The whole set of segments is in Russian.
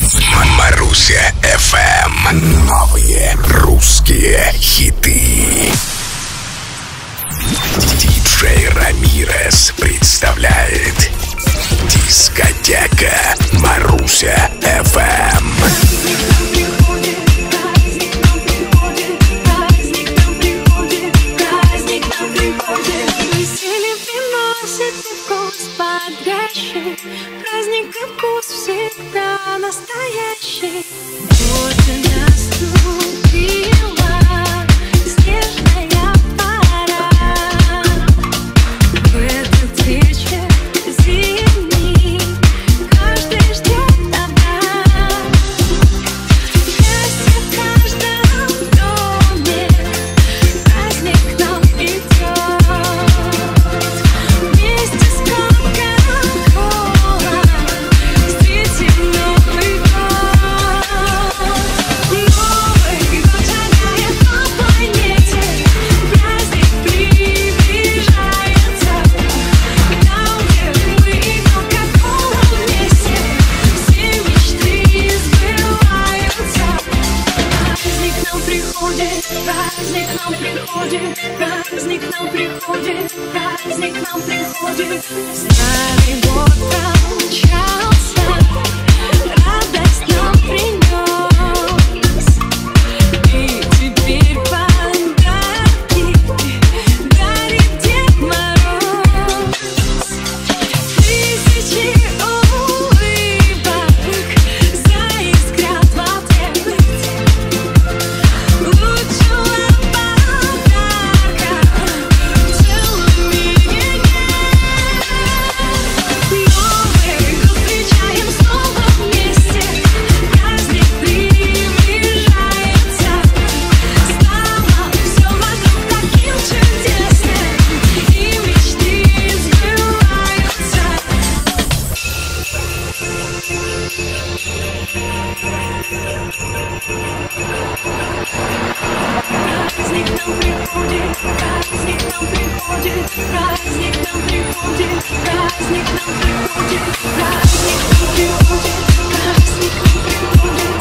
Маруся FM. Новые русские хиты. Диджей Рамирес представляет дискотека Маруся FM. Праздник и вкус всегда настоящий. Вот и наступила снежная пора. В этот вечер зимний каждый ждет добра. Счастье в каждом доме, праздник к нам идет. Вместе с Кока-Колой встретим Новый год. Новый год шагает по планете, праздник приближается. Там, где мы и Кока-Кола вместе, все мечты сбываются. Праздник к нам приходит, праздник к нам приходит, праздник к нам приходит, праздник к нам приходит. Старый год промчался, радость нам принес. И теперь подарки дарит Дед Мороз. Тысячи улыбок заискрят в ответ. Лучшего подарка в целом мире нет. Новый год встречаем снова вместе, праздник приближается. Стало все вокруг таким чудесным, и мечты сбываются. Праздник нам приходит, праздник нам приходит, праздник нам приходит, праздник нам приходит, праздник нам приходит, праздник нам приходит,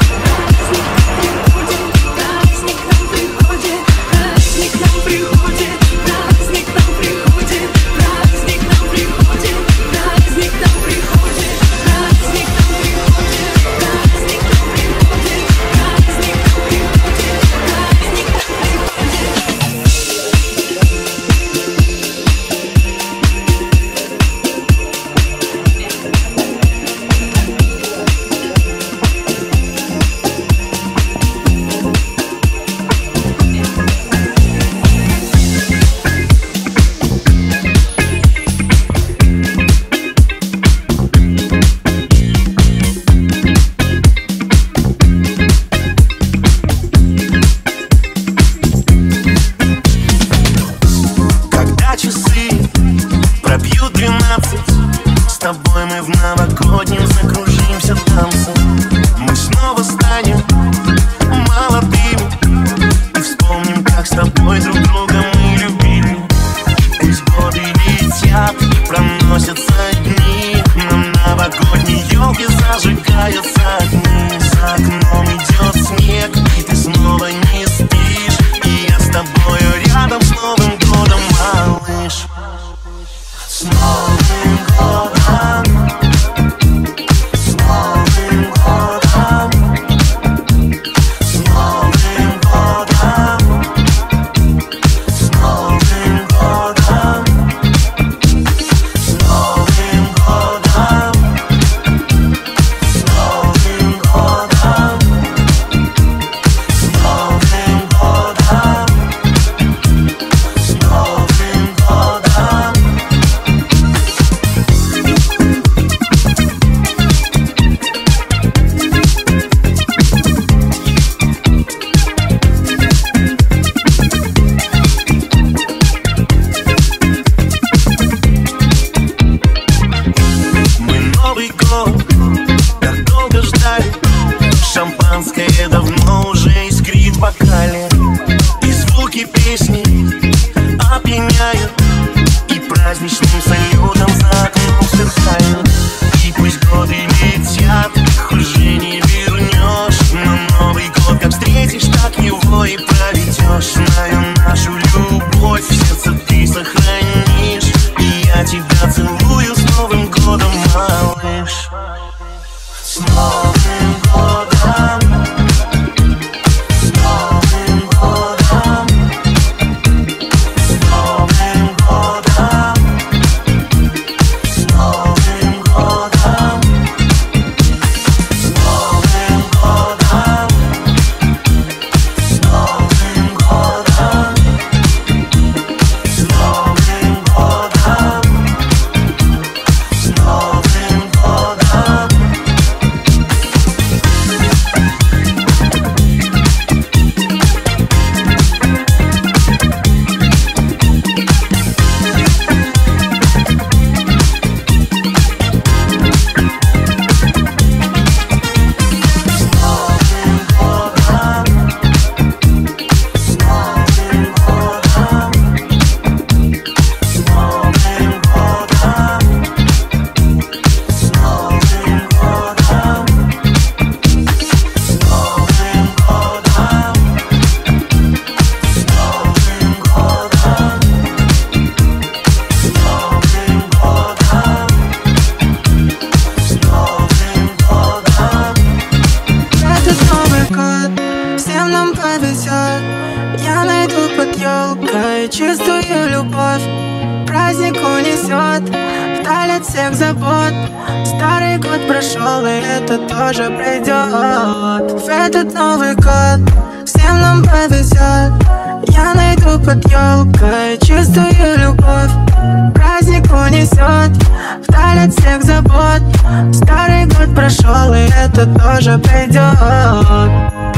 праздник нам приходит, праздник нам приходит, праздник нам приходит, праздник нам приходит, праздник нам приходит, праздник нам приходит, праздник нам приходит, праздник нам приходит, праздник нам приходит, праздник нам Когда часы пробьют 12, с тобой мы в новогоднем закружимся танцем. Мы снова станем молодыми и вспомним, как с тобой друг друга мы любили. Пусть годы летят, проносятся дни, на новогодней елке зажигаются огни. За окном идет снег, и ты снова не спишь, и я с тобою рядом с Новым годом, малыш. С Новым годом, с Новым годом, с Новым годом, с Новым годом, с Новым годом, с Новым С Новым годом! С Новым годом! С Новым годом! С Новым годом! С Новым годом! С Новым годом! С Новым годом! С Новым годом! Этот Новый год всем нам повезет. Я найду под елкой чистую любовь. Праздник унесет вдаль от всех забот. Старый год прошел, и это тоже пройдет. В этот Новый год всем нам повезет. Я найду под елкой чистую любовь. Праздник унесет вдаль от всех забот. Старый год прошел, и это тоже пройдет.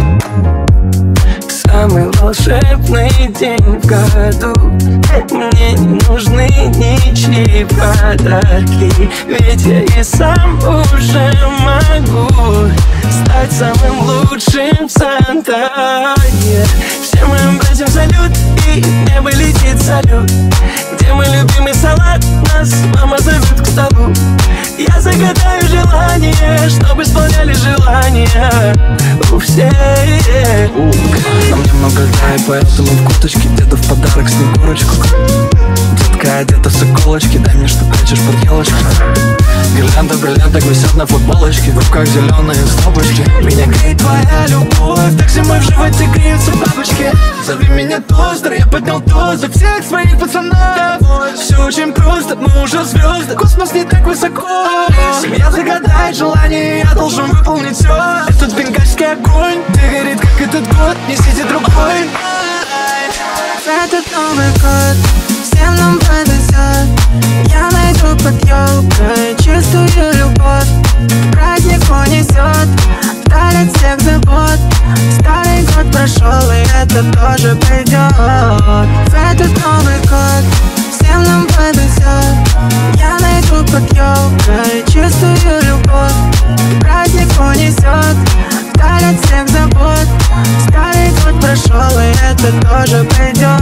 Самый волшебный день в году. Мне не нужны ничьи подарки, ведь я и сам уже могу стать самым лучшим Санта. Всем моим братьям салют, и небо летит салют. Где мой любимый салат, нас мама зовет к столу. Я загадаю желание, чтобы исполняли желания у всех. На мне много льда, и поэтому в курточке деду в подарок снегурочку. Детка одета в соколочки, дай мне, что прячешь под елочку. Гирлянда бриллианток висят на футболочке, в руках зеленые стопочки. Меня греет твоя любовь, так зимой в животе греются бабочки. Зови меня тостер, я поднял тост за всех своих пацанов. Все очень просто, мы уже звезды, космос не так высоко. Семья загадает желание, я должен выполнить все. Этот бенгальский огонь, ты горит, как этот год, несите другой. В этот Новый год всем нам повезет. Я найду под елкой чистую любовь. Праздник унесет вдаль от всех забот. Старый год прошел, и это тоже пройдет. В этот Новый год всем нам повезет. Я найду под елкой чистую любовь. Праздник унесет вдаль от всех забот. Старый год прошел, и это тоже пройдет.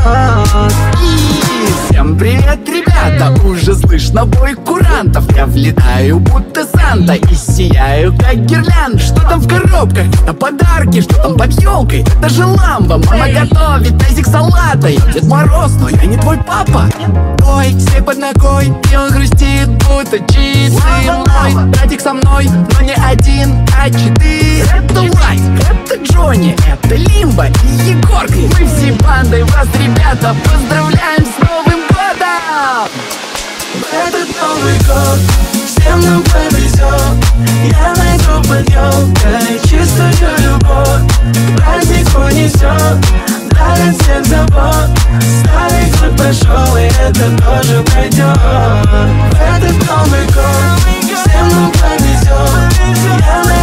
Всем привет, ребята, уже слышно бой курантов. Я влетаю, будто Санта, и сияю, как гирлянда. Что там в коробках? Это подарки, что там под елкой? Это же ламба, мама готовит тазик салата. Я Дед Мороз, но я не твой папа. Ой, все под ногой, и он грустит, будто чистый мой. Братик со мной, но не один, а 4. Это Лайк, это Джонни, это Лимба и Егорка. Мы всей бандой вас, ребята, поздравляем с Новым годом! В этот Новый год всем нам повезет. Я найду под елкой чистую любовь. Праздник унесет вдаль от всех забот. Старый год прошел, и это тоже пройдет. В этот Новый год всем нам повезет. Я найду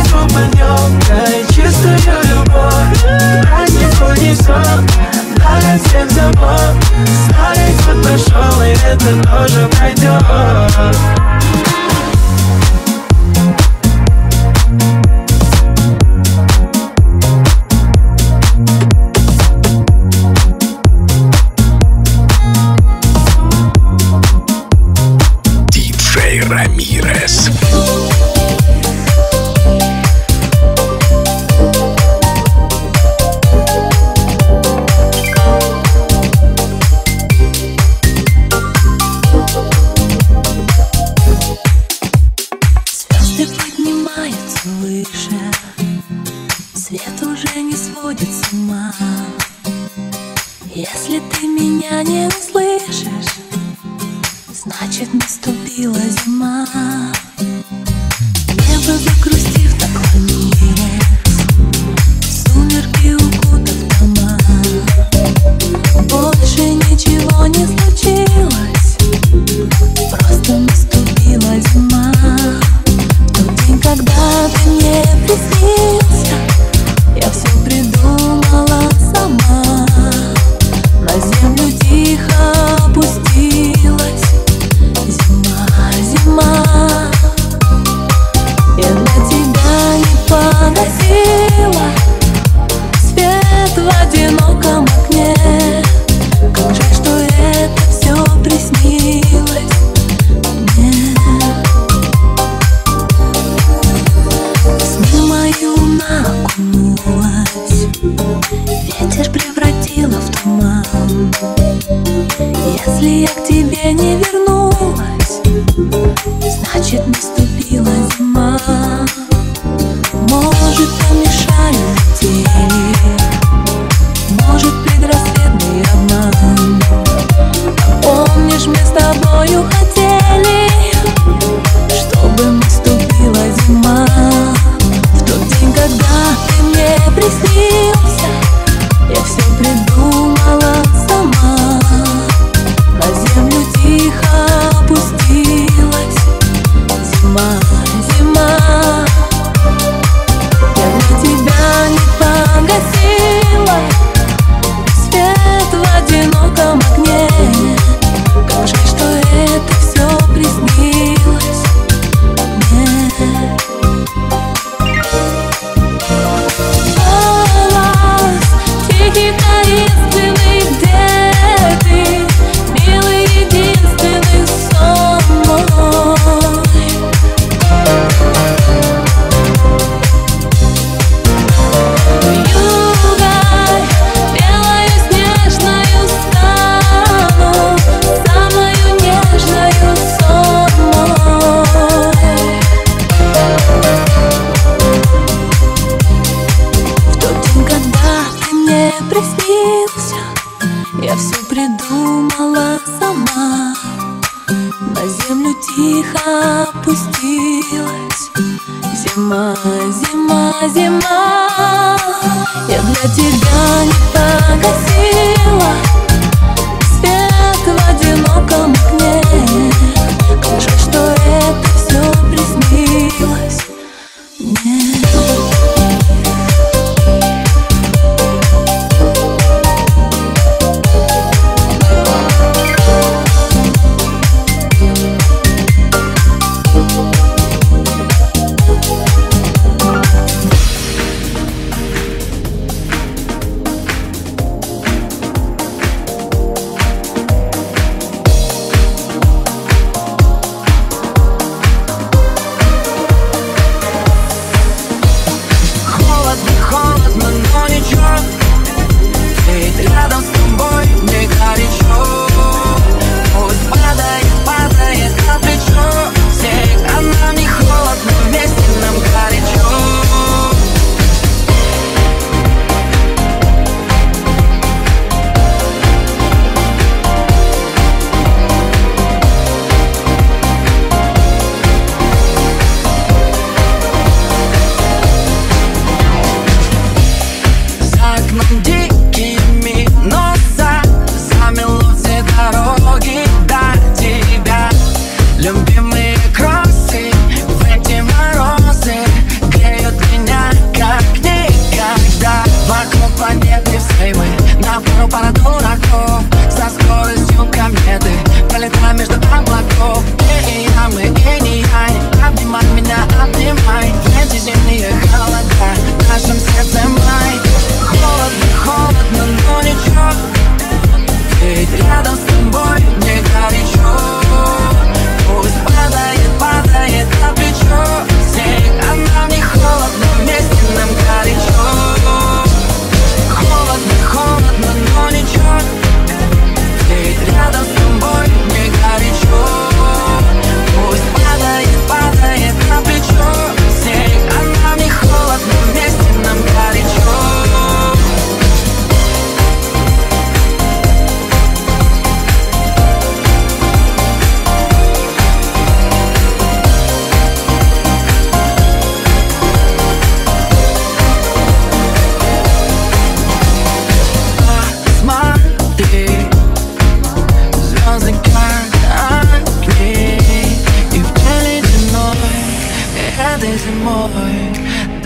выше, свет уже не сводит с ума. Если ты меня не услышишь, значит наступила зима. Небо загрустив наклонилось, сумерки укутав дома. Больше ничего не случилось, просто наступила зима. В тот день, когда ты мне приснился, я все придумала сама. На землю тихо опустилась зима, зима. Я для тебя не погасила свет в одиноком окне. Как жаль, что это все приснилось мне. Сны мои луна окунулась, ветер превратила в туман. Если я к тебе не вернулась, значит наступила зима. Может, помешаю метели, может, предрассветный обман. Помнишь, мы с тобою хотели, чтобы наступила зима. В тот день, когда ты мне приснился, я все придумала сама. На землю тихо опустилась зима, зима. Я для тебя не погасила свет в одиноком окне. Как жаль, что это все приснилось мне. Голос тихий, таинственный, где ты, милый, единственный сон мой. Вьюгой белою снежною стану, самою нежною сон мой. В тот день, когда ты мне приснился, я все придумала сама. На землю тихо опустилась зима, зима, зима. Я для тебя не погасила свет в одиноком окне. Как жаль, что это все приснилось мне.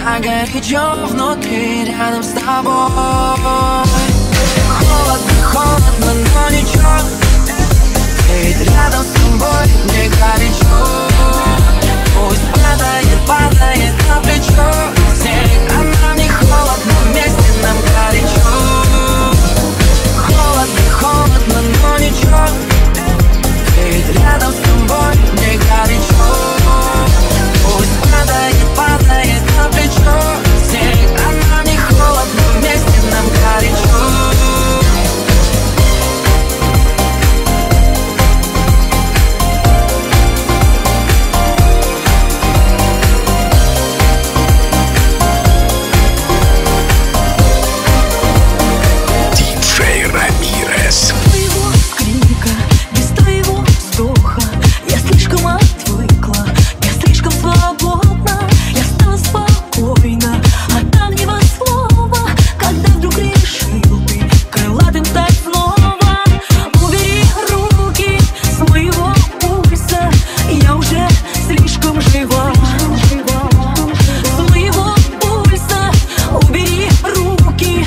Так горячо внутри, рядом с тобой. Холодно, холодно, но ничего, ведь рядом с тобой мне горячо. Пусть падает, падает на плечо снег, а нам не холодно, вместе нам горячо. Холодно, холодно, но ничего, ведь рядом с тобой мне горячо. Пусть падает, падает на плечо снег, а нам не холодно, вместе нам горячо. Диджей Рамирес. Твоего крика, без твоего вздоха я слишком отвыкла, я слишком свободна, я стала спокойна, а там не во слова, когда вдруг решил ты крылатым стать снова. Убери руки с моего пульса, я уже слишком жива. С моего пульса убери руки.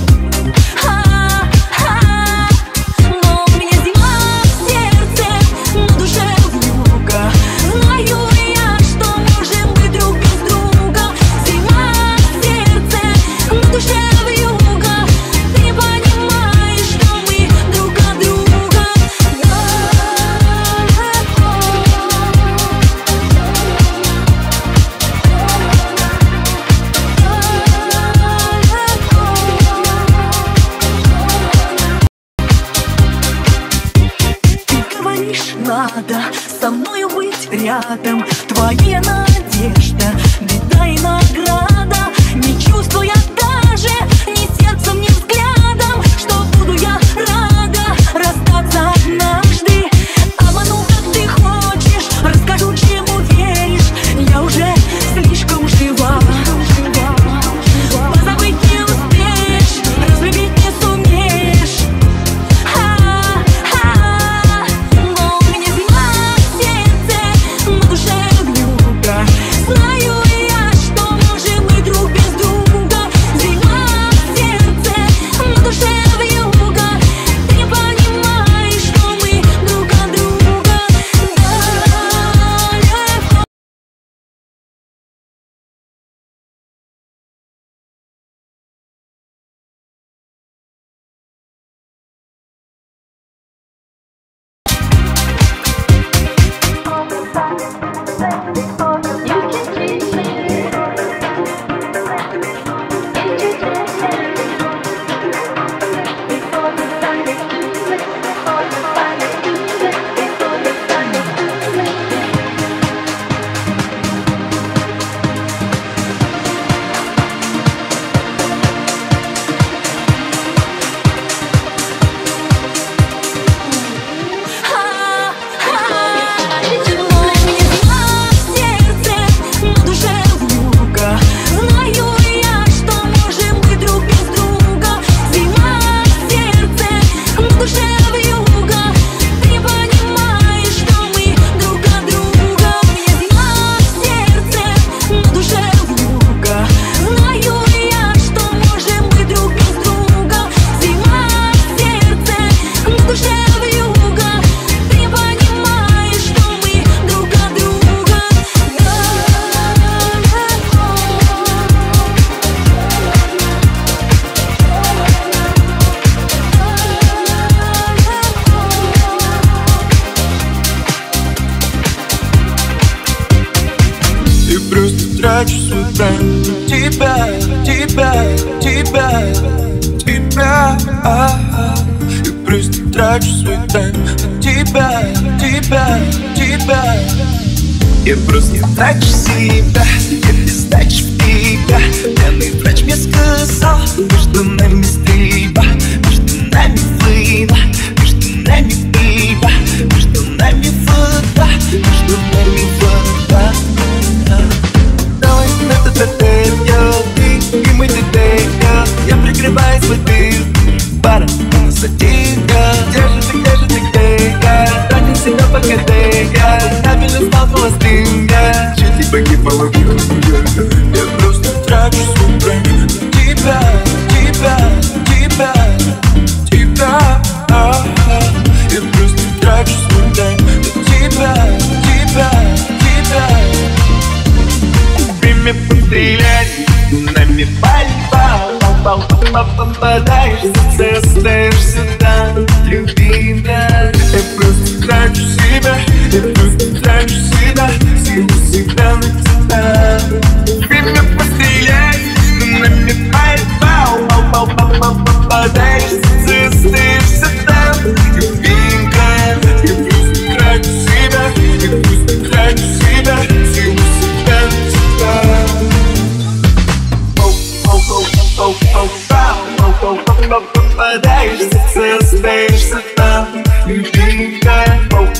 Но у меня зима в сердце, на душе вьюга. Знаю я, что можем быть друг без друга. Зима в сердце, на душе вьюга. Ты понимаешь, что мы друг от друга Ты говоришь, надо со мною быть рядом. Твоя надежда, беда и награда. Не чувствуя даже ни сердцем, ни взглядом, что буду я рада расстаться однажды. Обману, как ты хочешь, расскажу, чему веришь. Я уже слишком жива. Позабыть не успеешь, разлюбить не сумеешь. Но у меня зима в сердце, на душе вьюга. Знаю я, что можем быть друг без друга. Зима в сердце, на душе вьюга. Ты понимаешь, что мы друг от друга далеко. Трачу свой время на тебя, я просто трачу свой тайм на тебя. Я просто трачу себя, я без дачи в тебя. Пьяный врач мне сказал, между нами стрельба, между нами война, между нами пиво, между нами вода, между нами вода. Давай на ТТТ, ты и мы ТТ. Я прикрываю свой тыл, пара на сатинка. Где же ты, тратим себя по КД. Я стабильно стал холостым, чуть ли погиб половину. нами пальба, попадаешься, остаешься там, любимая. Я просто трачу себя, я просто трачу себя, силу всегда на тебя. Время постреляй, нами пальба, попадаешься, остаешься там, любимая. Я просто трачу себя, я просто трачу себя, силу всегда на тебя. Попадаешься, остаешься там, любимая.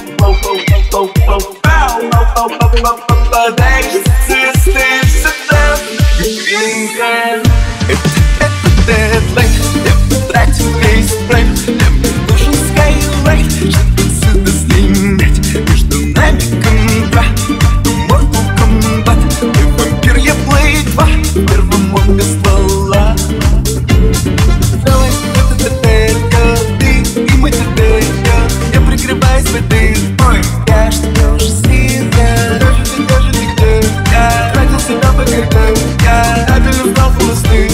Попадаешься, остаешься там, любимая. Это дедлайн, я потратил весь прайм. Мне нужен скайлайт, чтобы отсюда слинять. Между нами комбат, Mortal Kombat. Я вампир, я Blade 2, в первом он без ствола. Давай, это детелька, ты и мой детелька. Я прикрываюсь в этой бой, я ж тебя уже слил. Даже ты где? Я тратил себя по годам, я обелю вдал холостых.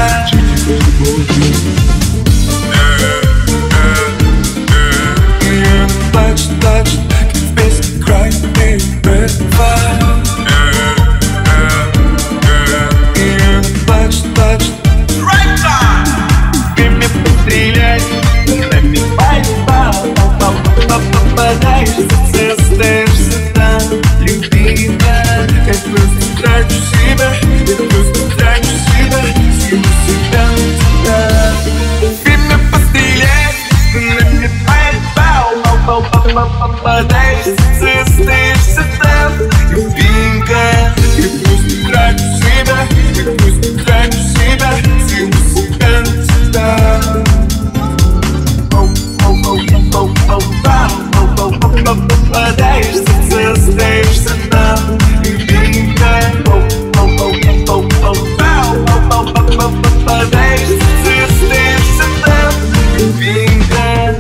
Touch, как в песне Cry Baby Fire. Touch, right time. Время пострелять, нами пальба, попадаешься, остаешься там, любимая. Я просто трачу себя, я просто трачу себя, силу себя на тебя. Время пострелять, нами пальба, попадаешься, остаешься там, любимая. Я просто трачу себя, я просто трачу себя, силу себя на тебя. Попадаешься, остаешься там, любимая. Попадаешься, остаешься там, любимая.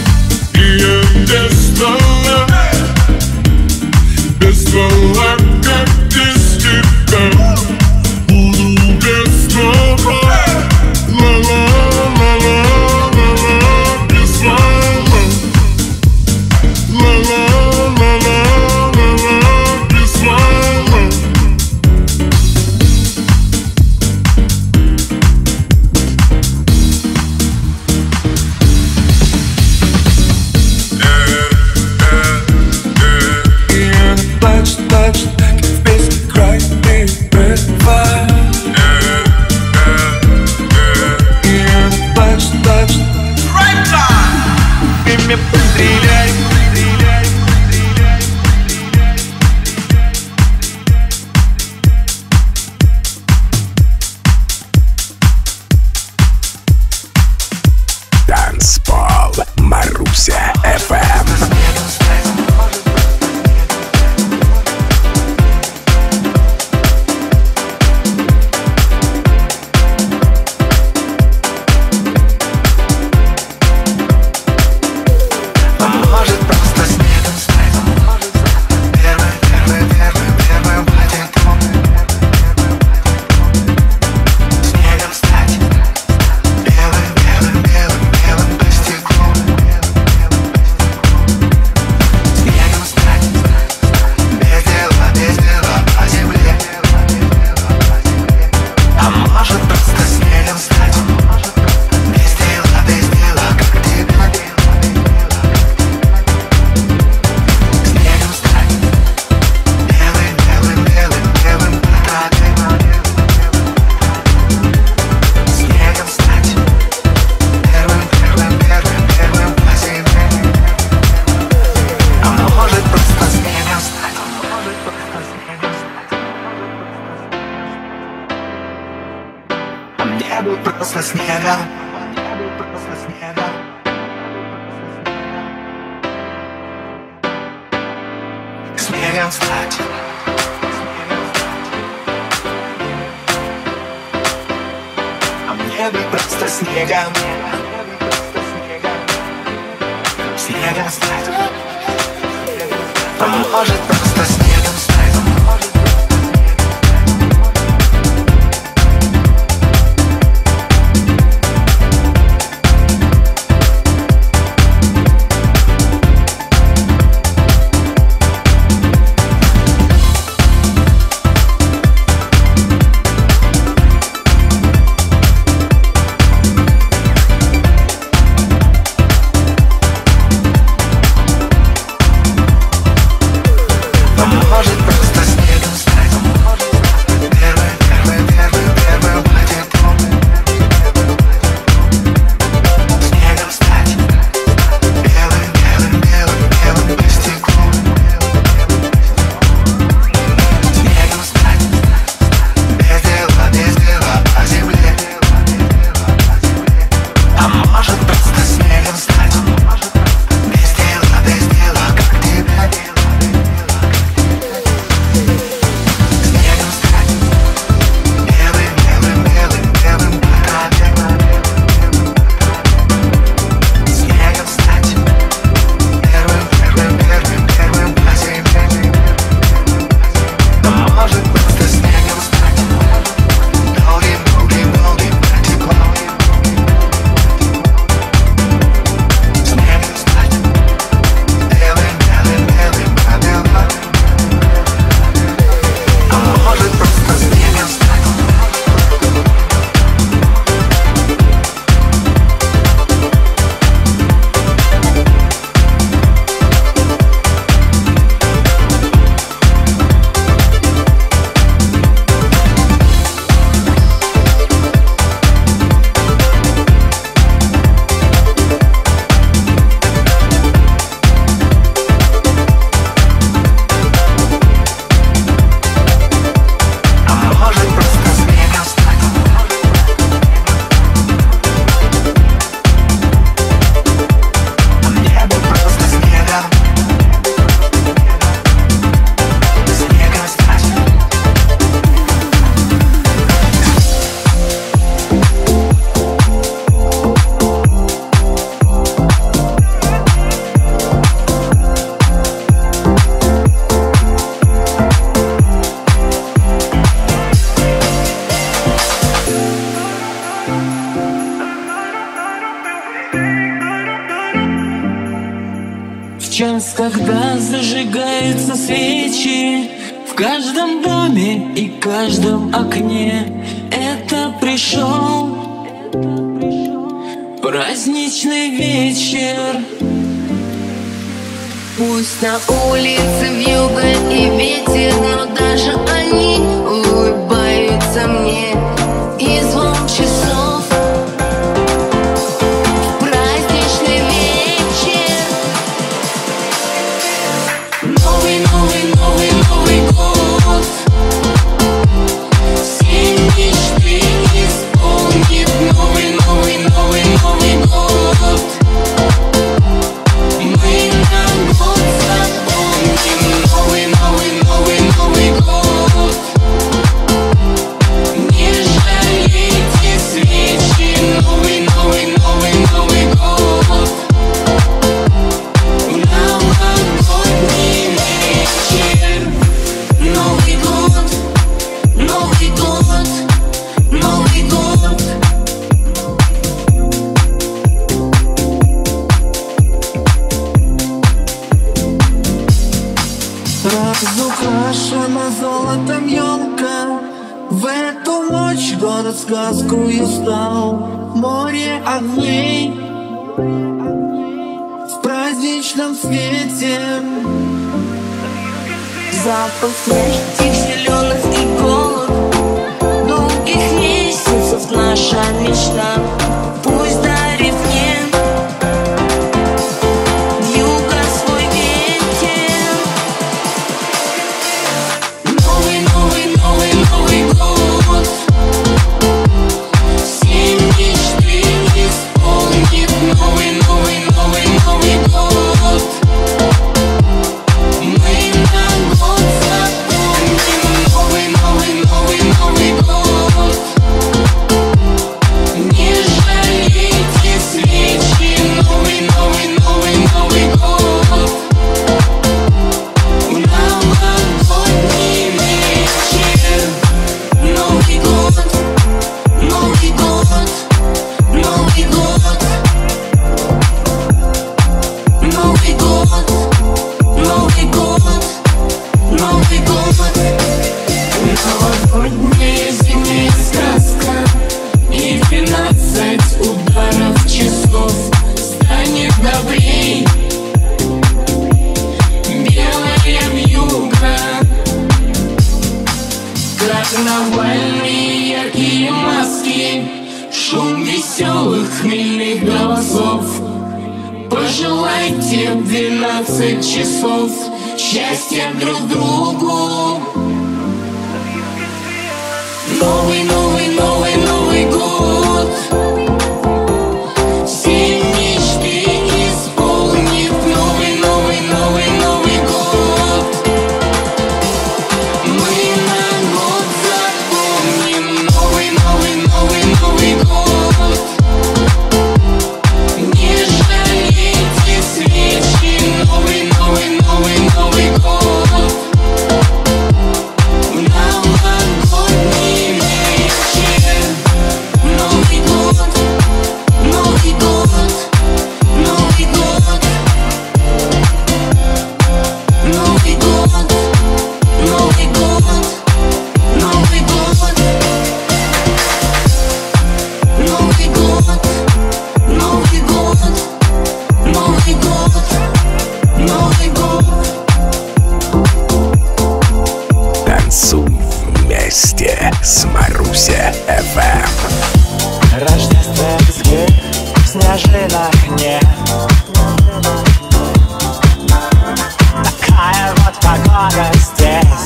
Без ствола, как без тебя. Буду без ствола. Ла-ла-ла-ла-ла-ла-ла. Без ствола. Ла-ла-ла-ла-ла-ла-ла. Без ствола. Touch, как в песне Cry Baby Fire. Touch, right time. Время постреляй, стреляй, стреляй. Танцпол Маруся FM. Просто снегом. Снегом стать. А мне бы просто снегом. Снегом стать. А может просто снегом стать. когда зажигаются свечи в каждом доме и каждом окне. Это пришел праздничный вечер. Пусть на улице вьюга и ветер, но даже они улыбаются мне. И звон часов в праздничный вечер. Новый, новый, новый, новый год. Все мечты исполнит новый, новый, новый, новый год. Мы на год запомним новый, новый, новый, новый год. Не жалейте свечи, новый, новый, новый, новый год. Новогодний вечер. Новый год, Новый год, Новый год. Разукрашена золотом елка. В эту ночь город сказкою стал. Море огней в праздничном свете. Запах этих зеленых иголок, долгих месяцев наша мечта. Пусть дарит мне вьюга свой ветер. Новый, новый, новый, новый год. Все мечты исполнит новый, новый, новый, новый год. Мы на год запомним новый, новый, новый, новый год. Не жалейте свечи, новый, новый, новый, новый год. Новогодний вечер. Новый год, Новый год, Новый год. Новый год, Новый год, Новый год. Новогодняя зимняя сказка и 12 ударов часов станет добрей. Белая вьюга, карнавальные яркие маски, шум веселых хмельных голосов. Пожелайте в 12 часов счастья друг другу. Новый, новый, новый, Новый год. Все мечты исполнит новый, новый, новый, Новый год. Мы на год запомним новый, новый, новый, Новый год. Не жалейте свечи, новый, новый, новый, Новый год. Новогодний вечер. Новый год, Новый год, Новый год. Новый год, Новый год, Новый год. Новый год, Новый год, Новый год, Новый год. Танцуй вместе с Маруся FM. Рождественских снежинок нет. Такая вот погода здесь.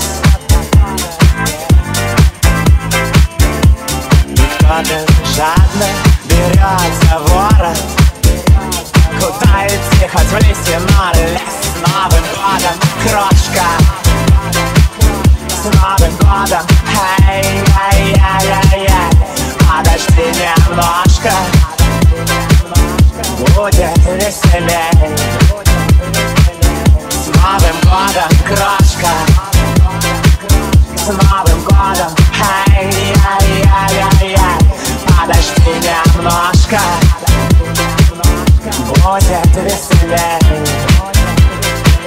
И кто-то жадно берется в ворот. Куда идти, хоть в листья, но лес. С Новым годом, крошка. С Новым годом, эй-эй-эй-эй-эй. Подожди немножко, будет веселей. С Новым годом, крошка. С Новым годом, эй-эй-эй-эй-эй. Подожди немножко, будет веселей.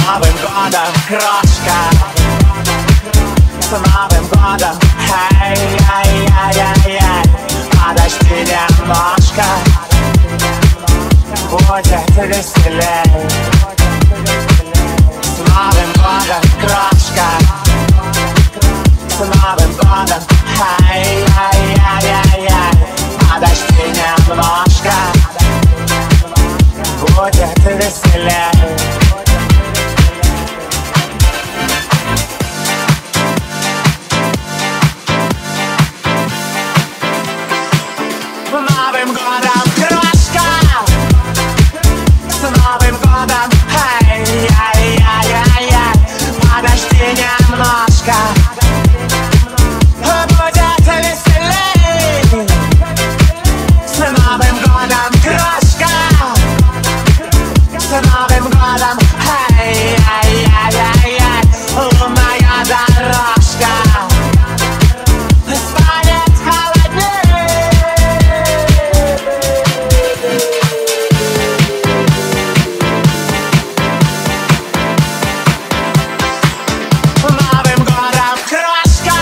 Новым годом, крошка! С Новым годом! Ай-яй-яй-яй-яй! Подожди немножко, будет веселей. С Новым годом, крошка! С Новым годом! Ай-яй-яй-яй-яй! Подожди немножко, будет веселей. С Новым годом, крошка! С Новым годом! Ай-яй-яй-яй-яй! Подожди немножко, будет веселей. С Новым годом, крошка! С Новым годом! Ай-яй-яй-яй-яй! Лунная дорожка станет холодней. С Новым годом, крошка!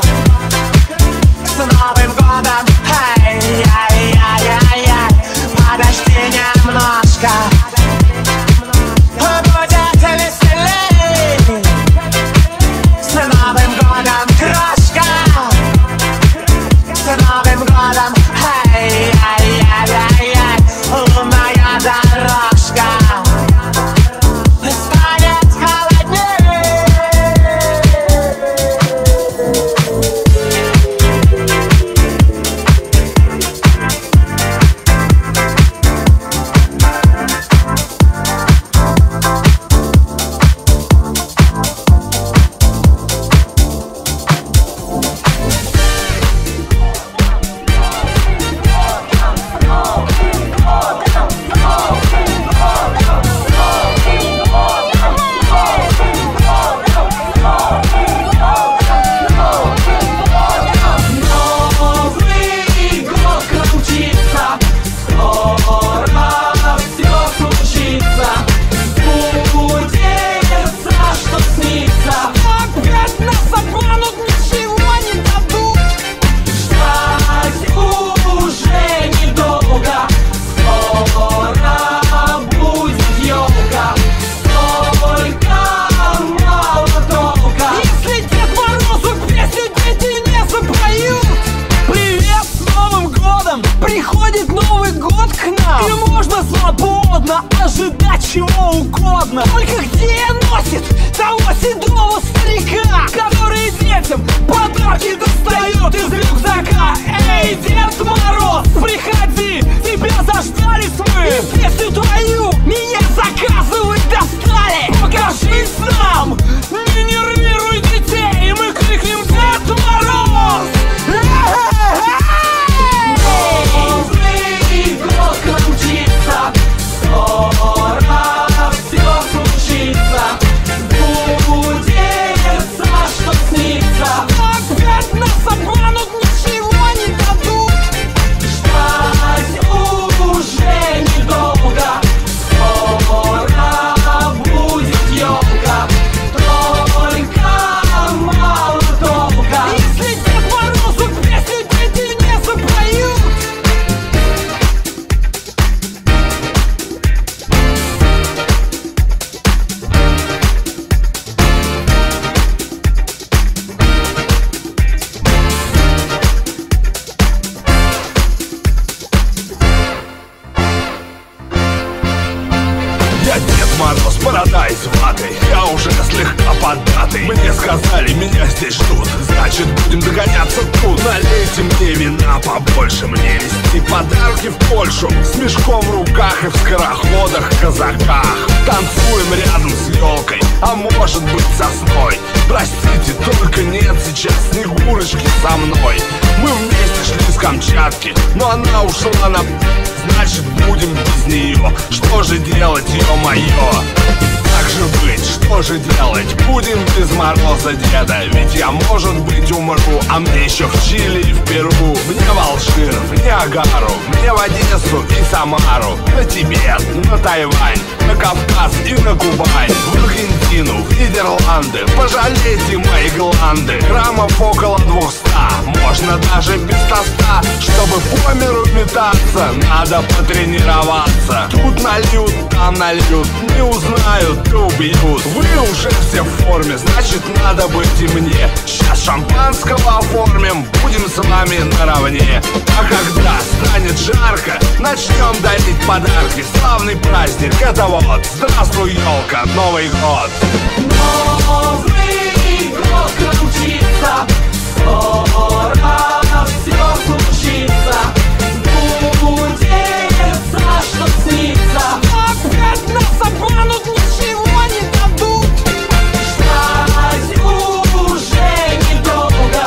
С Новым годом! Ай-яй-яй-яй-яй! Подожди немножко, будет веселей. С Новым годом, крошка! С Новым годом! Ай-яй-яй-яй-яй! Лунная дорожка станет холодней. Новый год крутится, скоро все случится. Сбудется, что снится. Опять нас обманут, ничего не дадут. Ждать уже недолго, скоро будет елка. Только мало толка. Если Дед Морозу песню дети не запоют. Привет, с Новым годом! Приходит Новый год к нам, и можно свободно ожидать чего угодно. Только где носит того седого старика, который детям подарки достает из рюкзака? Эй, Дед Мороз, приходи, тебя заждались мы. И песню твою меня заказывать достали. Покажись нам, не нервируй детей, и мы крикнем: Дед Мороз! Новый год крутится, скоро все случится. Сбудется, что снится. Опять нас обманут, ничего не дадут. Ждать уже недолго, скоро будет елка. Только мало толка. Если Дед Морозу песню дети не запоют. Я Дед Мороз, борода из ваты. Я уже слегка поддатый. Мне сказали, меня здесь ждут, значит будем догоняться тут. Налейте мне вина побольше, мне везти подарки в Польшу. С мешком в руках и в скороходах, казаках. Танцуем рядом с елкой, а может быть сосной. Простите, только нет сейчас Снегурочки со мной. Мы вместе шли с Камчатки, но она ушла на... Значит будем без нее. Что же делать, ё-моё? Как же быть, что же делать? Будем без Мороза деда. Ведь я, может быть, умру, а мне еще в Чили и в Перу. Мне в Алжир, в Ниагару, мне в Одессу и Самару, на Тибет, на Тайвань, на Кавказ и на Кубань, в Аргентину Нидерланды, пожалейте мои гланды. Граммов около 200, можно даже без тоста. Чтобы по миру метаться, надо потренироваться. Тут нальют, там нальют, не узнают, то убьют. Вы уже все в форме, значит надо быть и мне. Сейчас шампанского оформим, будем с вами наравне. А когда станет жарко, начнем дарить подарки. Славный праздник, это вот, здравствуй, елка, Новый год. Новый год крутится, скоро все случится. Сбудется, что снится. Опять нас обманут, ничего не дадут. Ждать уже недолго,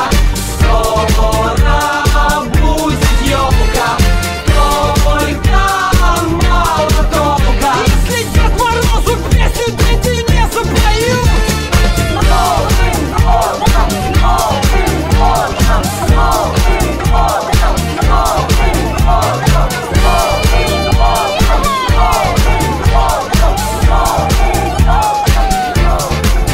скоро будет елка. Только мало толка. Если Дед Морозу песню дети не запоют. Новым годом, Новым годом, Новым годом, Новым годом, Новым годом, Новым годом, Новым годом.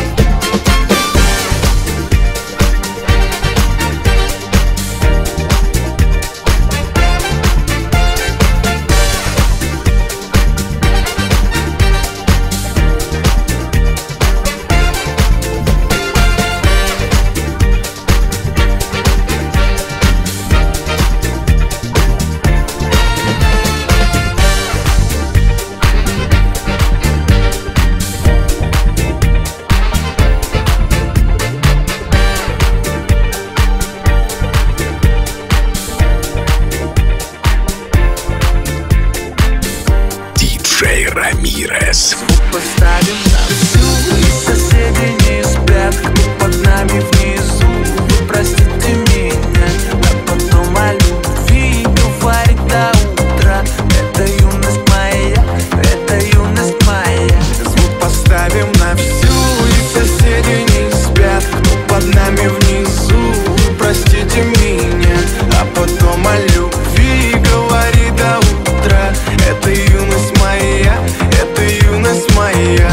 Диджей Рамирес. Поставим на всю, и соседи не спят. Кто под нами внизу, вы простите меня. А потом о любви говорит до утра. Это юность моя, это юность моя. Звук поставим на всю, и соседи не спят. Кто под нами внизу, вы простите меня. А потом о любви говорит до утра. Это юность моя, это юность моя.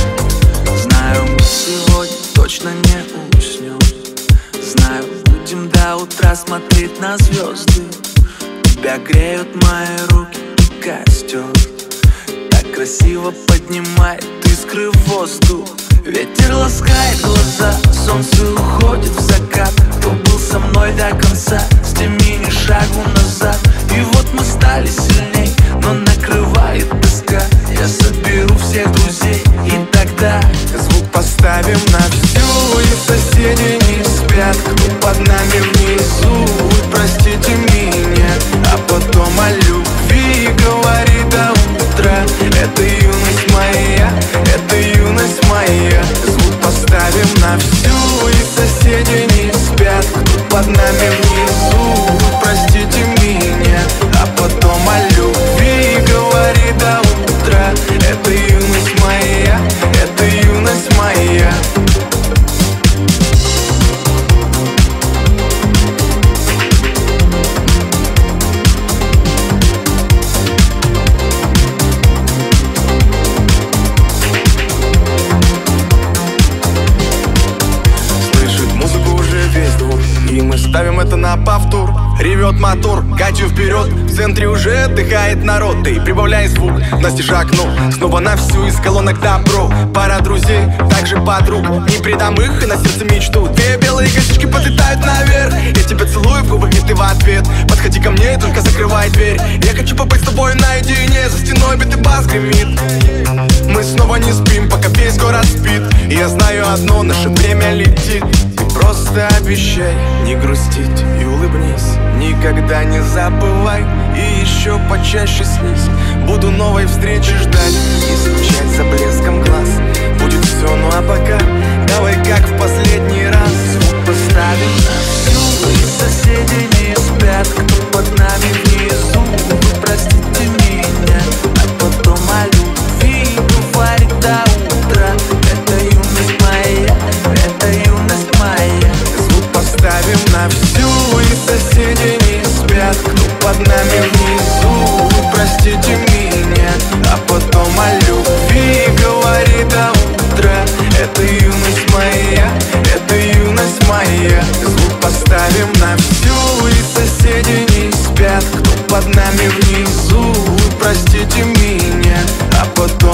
Знаю, мы сегодня точно не уснем. Знаю, будем до утра смотреть на звезды. Тебя греют мои руки и костер. Так красиво поднимает искры в воздух. Ветер ласкает глаза, солнце уходит в закат. Кто был со мной до конца, сними ни шагу назад. И вот мы стали сильней, но накрывает тоска. Я соберу всех друзей, и тогда звук поставим на всю, и соседи не спят. Кто под нами внизу, вы простите меня. А потом о любви говорит до утра. Это юность моя, это юность моя. Звук поставим на всю, и соседи не спят. Кто под нами внизу, вы простите меня. А потом о любви говорит до утра. Это юность моя, это юность моя. Слышит музыку уже весь двор, и мы ставим это на повтор. Ревет мотор, катю вперед, в центре уже отдыхает народ. Ты прибавляй звук, настежь окно, снова на всю из колонок добро. Пара друзей, также подруг, не предам их и на сердце мечту. Две белые косички подлетают наверх, я тебя целую в губы, и ты в ответ. Подходи ко мне, только закрывай дверь. Я хочу побыть с тобой наедине, за стеной бит и бас гремит. Мы снова не спим, пока весь город спит. И я знаю одно, наше время летит. Ты просто обещай не грустить и улыбнись. Никогда не забывай и еще почаще снись. Буду новой встречи ждать и скучать за блеском глаз. Будет все, ну а пока давай как в последний раз. Звук поставим на всю, и соседи не спят. Кто под нами внизу, вы простите меня. А потом о любви говорит до утра. Это юность моя, это юность моя. Звук поставим на всю, и соседи не спят. Кто под нами внизу, вы простите меня. А потом о любви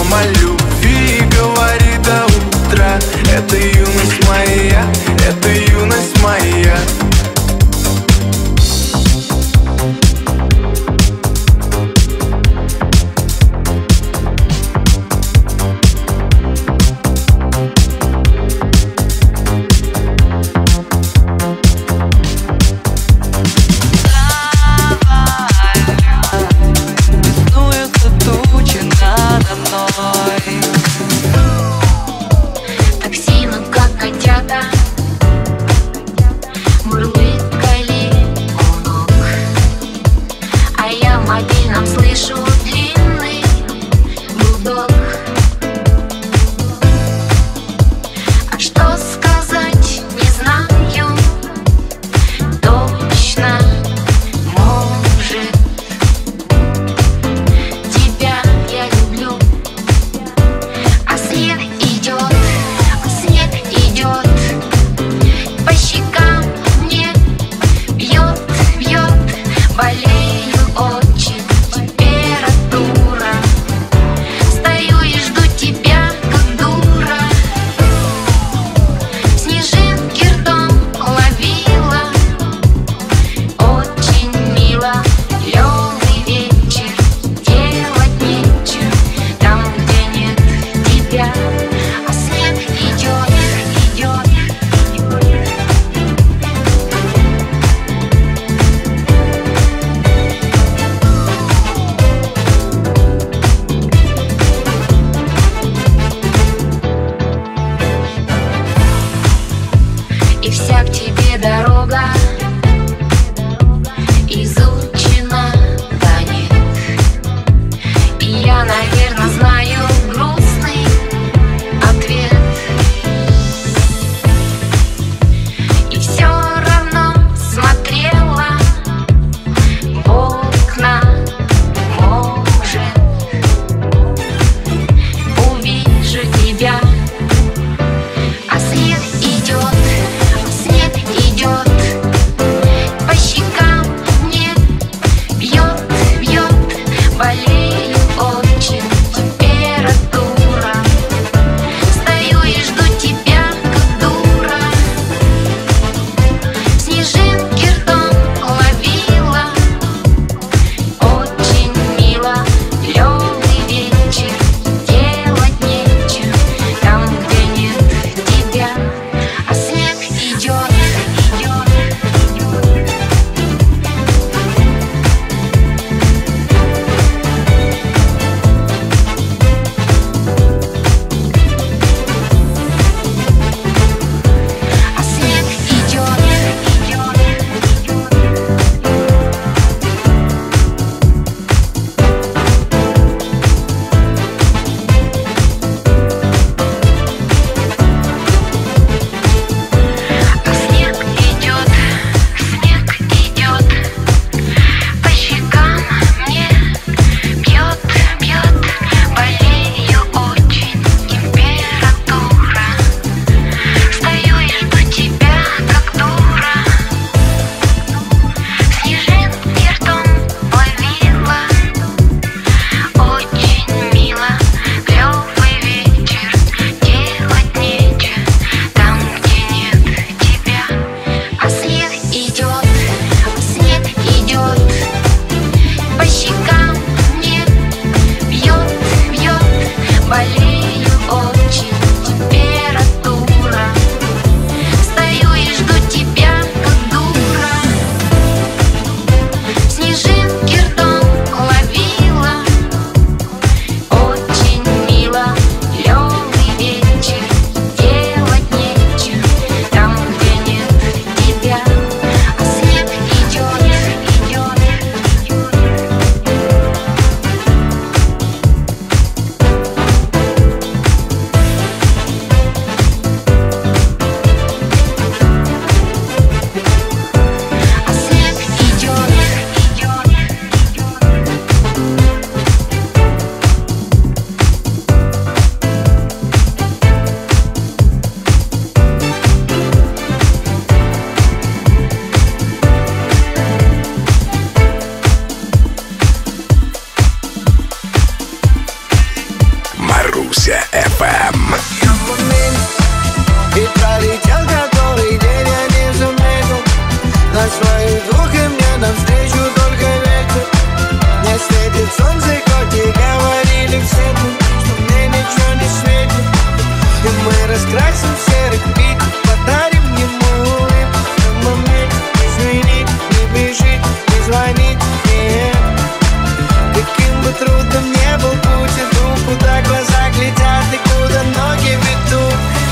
нам о любви, говори до утра. Это юность моя, это юность моя. Маруся FM. Я в моменте и пролетел который день, я не заметил. На своих двух и мне навстречу только ветер. Не светит солнце, хоть и говорили все тут, что мне ничего не светит. И мы раскрасим серый пик, подарим ему улыбку. На момент не звонить, не бежит, не звонить, нет. Каким бы трудным не был путь, иду, куда глаза глядят и куда ноги ведут.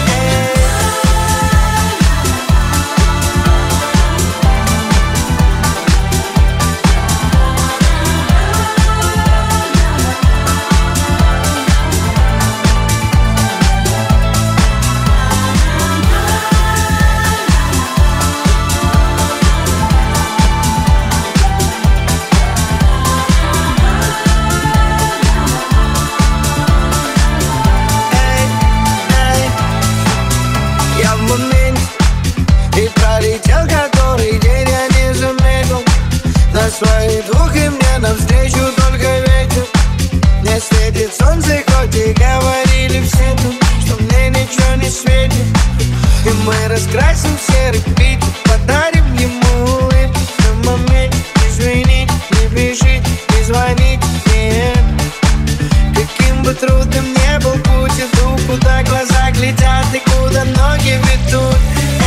Своих двух и мне навстречу только ветер. Не светит солнце, хоть и говорили все тут, что мне ничего не светит. И мы раскрасим серый Питер, подарим ему улыбку. На момент не звонить, не бежит, не звонить, нет. Каким бы трудным не был путь, иду, куда глаза глядят и куда ноги ведут.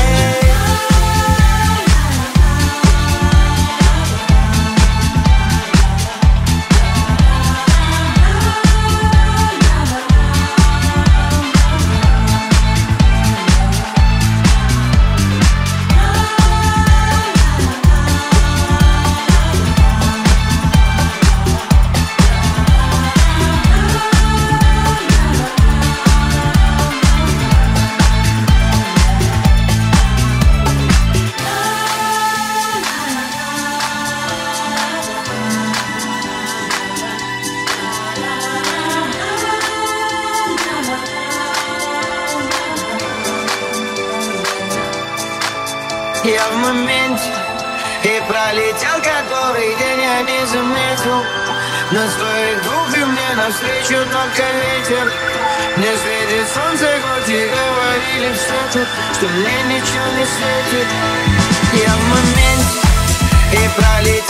Я в моменте и пролетел который день, я не заметил. На своих двух и мне навстречу только ветер. Не светит солнце, хоть и говорили все тут, что мне ничего не светит. Я в моменте и пролетел